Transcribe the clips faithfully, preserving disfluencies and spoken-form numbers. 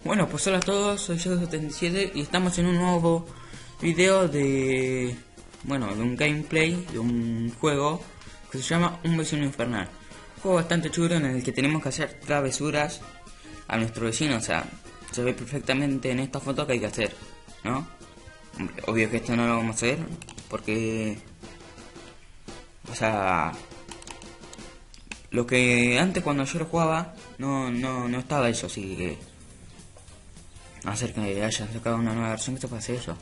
Bueno, pues hola a todos, soy yo setenta y siete y estamos en un nuevo video de... Bueno, de un gameplay, de un juego que se llama Un Vecino Infernal. Un juego bastante chulo en el que tenemos que hacer travesuras a nuestro vecino, o sea, se ve perfectamente en esta foto que hay que hacer, ¿no? Hombre, obvio que esto no lo vamos a hacer porque... O sea... Lo que antes cuando yo lo jugaba no, no, no estaba eso, así que... Hacer que hayan sacado una nueva versión que se puede hacer eso.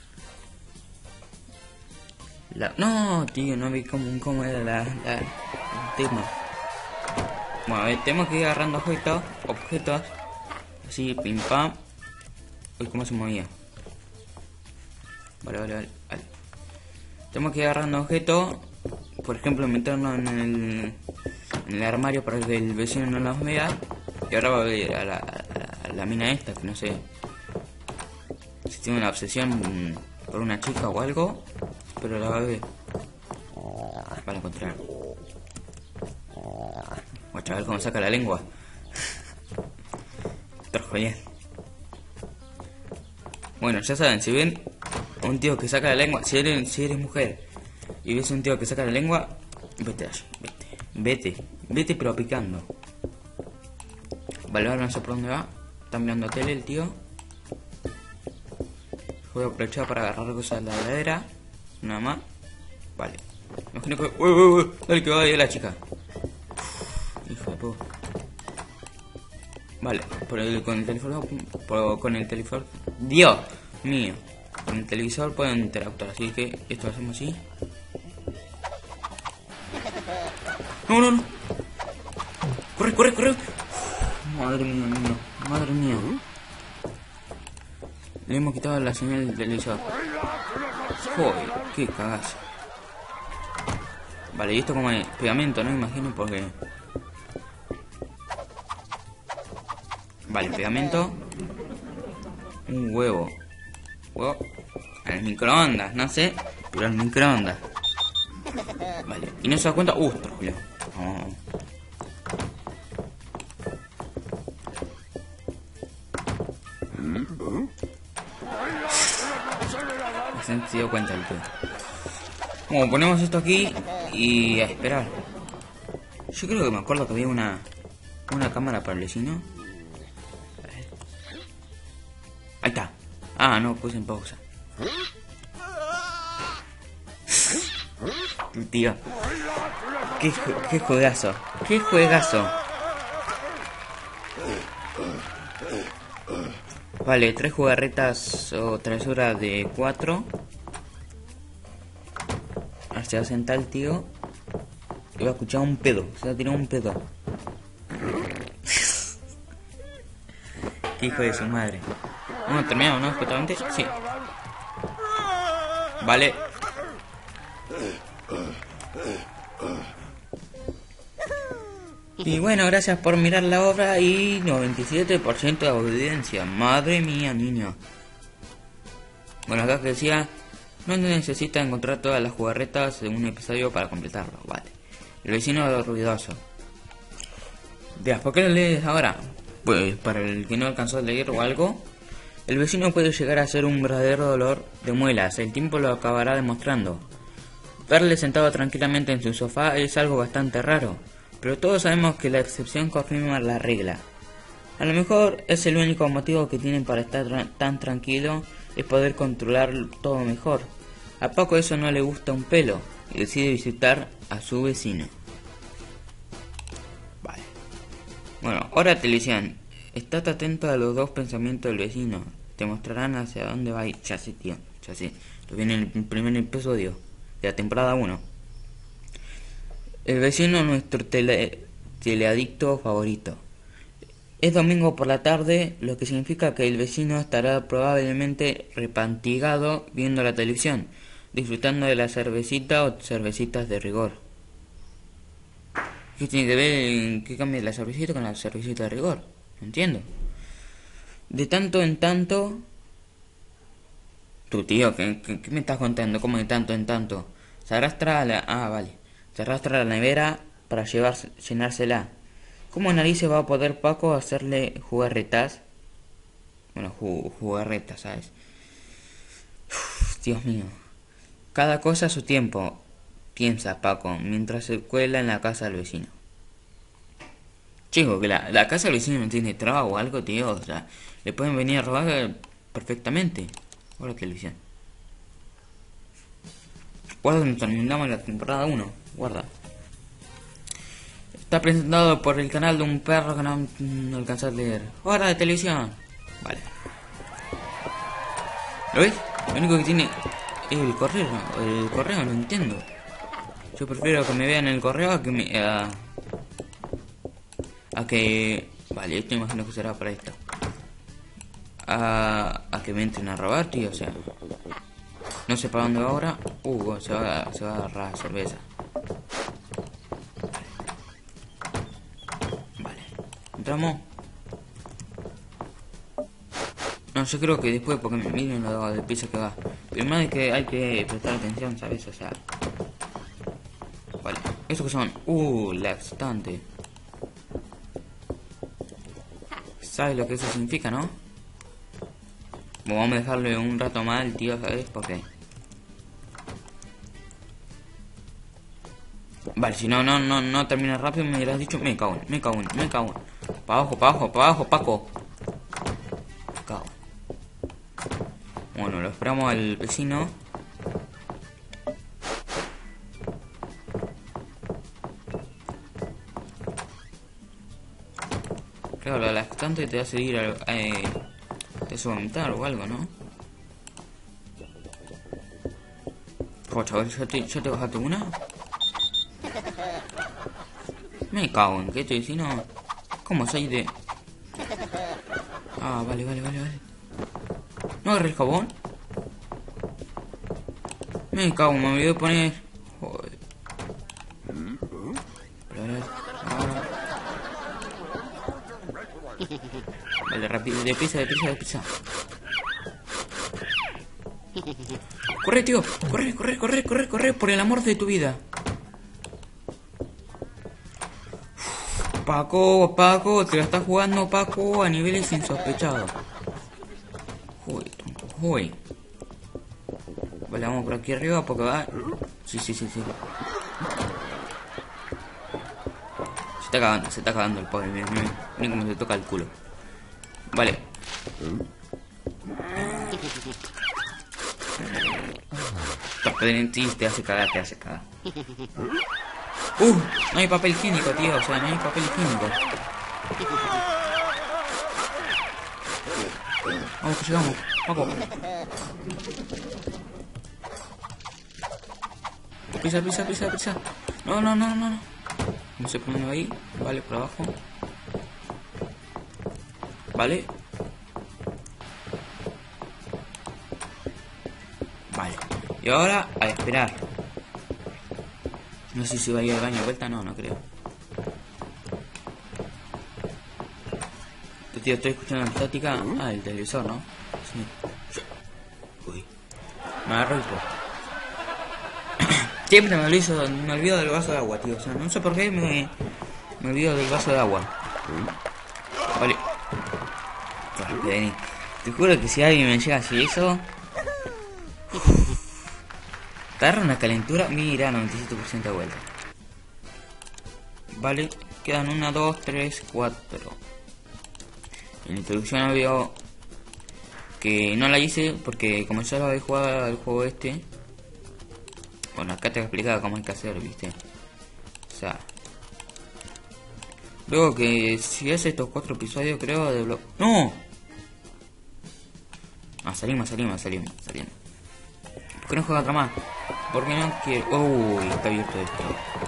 La... No, tío, no vi cómo, cómo era la, la, el tema. Bueno, a ver, tenemos que ir agarrando objetos, objetos, así, pim pam. Uy, cómo se movía. Vale, vale, vale, vale. Tenemos que ir agarrando objetos, por ejemplo, meternos en el, en el armario para que el vecino no nos vea. Y ahora va a ver a la, a la, a la mina esta, que no sé si tiene una obsesión por una chica o algo, pero la va a ver. Para encontrar. Voy a ver cómo saca la lengua. Trojo bien. Bueno, ya saben, si ven un tío que saca la lengua, si eres, si eres mujer y ves un tío que saca la lengua, vete allí, vete, vete, vete pero picando. Vale, ahora no sé por dónde va. Está mirando tele el tío. Voy a aprovechar para agarrar cosas de la heladera. Nada más. Vale. Imagino que... ¡Uy, uy, uy! Dale que va ahí la chica. Uf, hijo de puta. Vale. Por el, con el teléfono... Por, con el teléfono... ¡Dios mío! Con el televisor pueden interactuar. Así que esto lo hacemos así. ¡No, no, no! ¡Corre, corre, corre! Madre mía, niño. Madre mía. Le hemos quitado la señal del televisor. Joder, qué cagazo. Vale, y esto como es pegamento, no me imagino porque... Vale, pegamento. Un huevo. Huevo. Al microondas, no sé. Pero al microondas. Vale, y no se da cuenta... Uh, troleo. Oh. Se dio cuenta el tío. Bueno, ponemos esto aquí y a esperar. Yo creo que me acuerdo que había una una cámara para el vecino. Ahí está. Ah, no, puse en pausa. Tío. Qué, qué juegazo. Qué juegazo. Vale, tres jugarretas o travesuras de cuatro. Ahora se va a sentar el tío y va a escuchar un pedo. Se va a tirar un pedo. Qué hijo de su madre. Bueno, terminamos, ¿no? Justamente. Sí. Vale. Y bueno, gracias por mirar la obra y noventa y siete por ciento de audiencia. Madre mía, niño. Bueno, acá que decía, no necesita encontrar todas las jugarretas de un episodio para completarlo. Vale. El vecino ruidoso. Veas, ¿por qué lo lees ahora? Pues para el que no alcanzó a leer o algo, el vecino puede llegar a ser un verdadero dolor de muelas. El tiempo lo acabará demostrando. Verle sentado tranquilamente en su sofá es algo bastante raro. Pero todos sabemos que la excepción confirma la regla. A lo mejor es el único motivo que tienen para estar tra tan tranquilo es poder controlar todo mejor. A Paco eso no le gusta un pelo y decide visitar a su vecino. Vale. Bueno, ahora te decían, estate atento a los dos pensamientos del vecino. Te mostrarán hacia dónde va a ir. Ya sé, tío, ya sé. Lo viene en el primer episodio de la temporada uno. El vecino es nuestro tele, teleadicto favorito. Es domingo por la tarde, lo que significa que el vecino estará probablemente repantigado viendo la televisión, disfrutando de la cervecita o cervecitas de rigor. ¿Qué tiene que ver? ¿Qué cambia la cervecita con la cervecita de rigor? No entiendo. De tanto en tanto... Tu tío, ¿qué, qué, qué me estás contando? ¿Cómo de tanto en tanto? Se arrastra a la... Ah, vale. Se arrastra a la nevera para llevarse, llenársela. ¿Cómo narices va a poder Paco hacerle jugarretas? Bueno, ju jugarreta, ¿sabes? Uf, Dios mío. Cada cosa a su tiempo, piensa Paco, mientras se cuela en la casa del vecino. Chico, que la, la casa del vecino no tiene trago o algo, tío. O sea, le pueden venir a robar perfectamente. Guarda televisión. Guarda cuando terminamos la temporada uno. Guarda. Está presentado por el canal de un perro que no, no alcanza a leer. Hora de televisión. Vale. ¿Lo ves? Lo único que tiene es el correo. El correo, no entiendo. Yo prefiero que me vean en el correo a que me... A, a que... Vale, esto imagino que será para esto. A, a que me entren a robar, tío, o sea... No sé para dónde va ahora. Uh, se va, se va a agarrar cerveza. Vale. ¿Entramos? No, yo creo que después, porque me miren lo del piso que va. Primero es que hay que prestar atención, ¿sabes? O sea... Vale. ¿Eso que son? Uh, la estante. ¿Sabes lo que eso significa, no? Bueno, vamos a dejarle un rato más al tío, ¿sabes? Porque... Vale, si no, no, no, no termina rápido, me hubieras dicho, me cago en, me cago en, me cago en. Para abajo, para abajo, para abajo, Paco. Me cago. Bueno, lo esperamos al vecino. Claro, la estante te va a seguir, eh, te va a vomitar o algo, ¿no? Oh, chaval, ¿ya te, ya te bajaste una? Me cago en que este vecino... ¿Cómo soy de...? Ah, vale, vale, vale, vale. ¿No agarré el jabón? Me cago, me olvidé de poner... Joder. Ahora. Vale, rápido, deprisa, deprisa, deprisa. Corre, tío, corre, corre, corre, corre, corre, por el amor de tu vida. Paco, Paco, te la estás jugando, Paco, a niveles insospechados. Joder, joder. Vale, vamos por aquí arriba porque va... Sí, sí, sí, sí. Se está cagando, se está cagando el pobre, miren, miren, miren cómo se toca el culo. Vale. Sí, te hace cagar, te hace cagar. Uh, no hay papel higiénico, tío, o sea, no hay papel higiénico. Vamos, que llegamos, Paco. Pisa, pisa, pisa, pisa. No, no, no, no, no. No sé por dónde ahí. Vale, por abajo. Vale. Vale. Y ahora a esperar. No sé si va a ir al baño de vuelta, no, no creo. Tío, estoy escuchando la estática. Ah, el televisor, ¿no? Sí. Uy. Me agarro el poco. Siempre me olvido, me olvido del vaso de agua, tío. O sea, no sé por qué me, me olvido del vaso de agua. Vale. Te juro que si alguien me llega así eso... Te agarra una calentura. Mira, noventa y siete por ciento de vuelta. Vale, quedan una, dos, tres, cuatro. En la introducción veo que no la hice porque como ya lo había jugado al juego este... Bueno, acá te he explicado cómo hay que hacer, ¿viste? O sea... Luego que si hace estos cuatro episodios creo de blog... ¡No! Ah, salimos, salimos, salimos, salimos. ¿Por qué no juega otra más? ¿Por qué no quiero...? Uy, está abierto esto.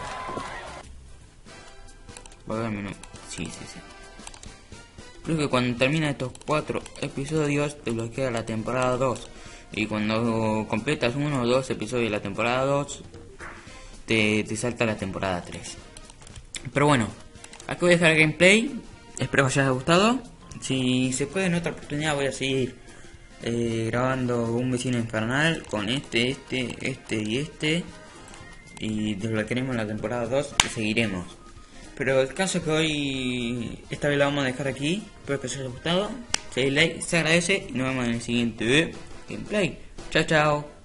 Va a verme, no... Sí, sí, sí. Creo que cuando termina estos cuatro episodios te bloquea la temporada dos. Y cuando completas uno o dos episodios de la temporada dos, te, te salta la temporada tres. Pero bueno, aquí voy a dejar el gameplay. Espero que os haya gustado. Si se puede en otra oportunidad voy a seguir eh, grabando un vecino infernal con este, este, este y este. Y desbloquearemos la temporada dos y seguiremos. Pero el caso es que hoy, esta vez la vamos a dejar aquí. Espero que os haya gustado. Si hay like, se agradece y nos vemos en el siguiente gameplay. Chao, chao.